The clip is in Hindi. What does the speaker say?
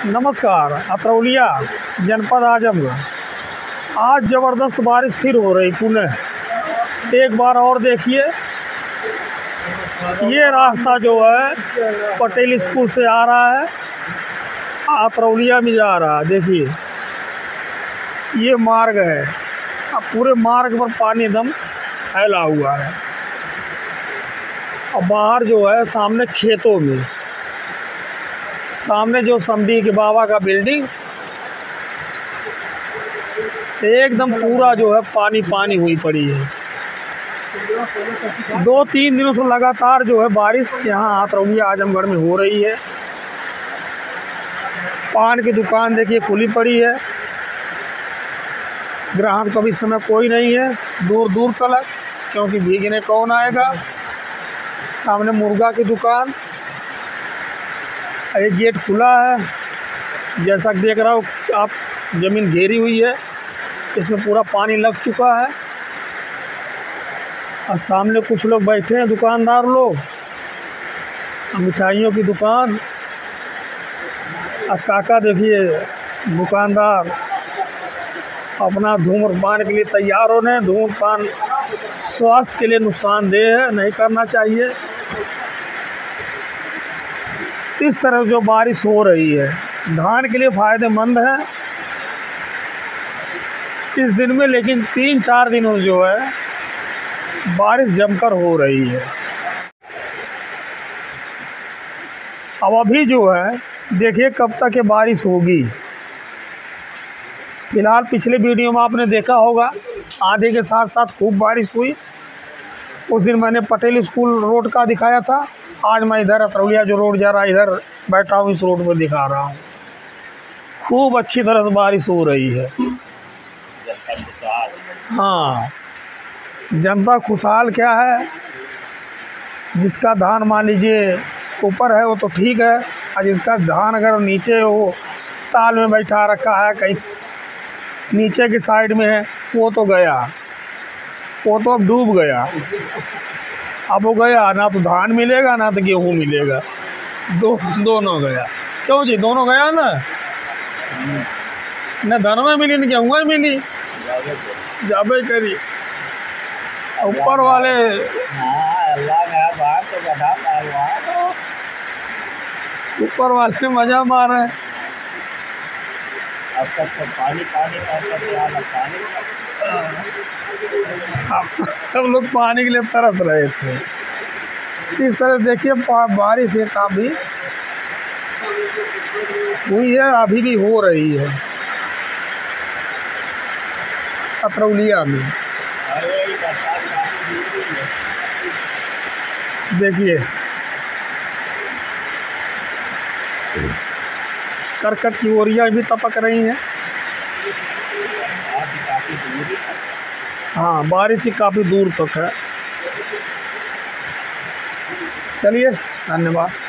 नमस्कार। अतरौलिया जनपद आजमगढ़। आज ज़बरदस्त बारिश फिर हो रही पुणे। एक बार और देखिए, ये रास्ता जो है पटेल स्कूल से आ रहा है, अतरौलिया में जा रहा है। देखिए ये मार्ग है। अब पूरे मार्ग पर पानी एकदम फैला हुआ है। और बाहर जो है सामने खेतों में, सामने जो समधी के बाबा का बिल्डिंग, एकदम पूरा जो है पानी पानी हुई पड़ी है। 2-3 दिनों से लगातार जो है बारिश यहाँ अतरौलिया आजमगढ़ में हो रही है। पान की दुकान देखिए खुली पड़ी है, ग्राहक तो अभी इस समय कोई नहीं है, दूर दूर तक, क्योंकि भीगने कौन आएगा। सामने मुर्गा की दुकान, एक गेट खुला है। जैसा कि देख रहा हो आप, ज़मीन घेरी हुई है, इसमें पूरा पानी लग चुका है। और सामने कुछ लोग बैठे हैं, दुकानदार लोग, मिठाइयों की दुकान। और काका देखिए दुकानदार अपना धूम्रपान के लिए तैयार होने। धूम्रपान स्वास्थ्य के लिए नुकसानदेह है, नहीं करना चाहिए। इस तरह जो बारिश हो रही है धान के लिए फ़ायदेमंद है इस दिन में, लेकिन 3-4 दिनों जो है बारिश जमकर हो रही है। अब अभी जो है देखिए कब तक ये बारिश होगी। फिलहाल पिछले वीडियो में आपने देखा होगा आंधी के साथ साथ खूब बारिश हुई। उस दिन मैंने पटेल स्कूल रोड का दिखाया था। आज मैं इधर अतरौलिया जो रोड जा रहा है इधर बैठा हूँ, इस रोड पर दिखा रहा हूँ। खूब अच्छी तरह से बारिश हो रही है। हाँ, जनता खुशहाल क्या है, जिसका धान मान लीजिए ऊपर है वो तो ठीक है, और जिसका धान अगर नीचे हो, ताल में बैठा रखा है, कहीं नीचे की साइड में है, वो तो गया, वो तो अब डूब गया। अब वो गया, ना तो धान मिलेगा ना तो गेहूँ मिलेगा, दोनों गया। क्यों जी, दोनों गया ना, न धन में मिली न गेहूँ में मिली, जाबे करी ऊपर वाले। ऊपर वाले मजा मारे। अब तक तो पानी पानी पानी सब लोग पानी के लिए तरस रहे थे। इस तरह देखिए बारिश है काफ़ी हुई है, अभी भी हो रही है अतरौलिया में। देखिए करकट की ओरियाँ भी टपक रही हैं। हाँ, बारिश ही काफ़ी दूर तक है। चलिए, धन्यवाद।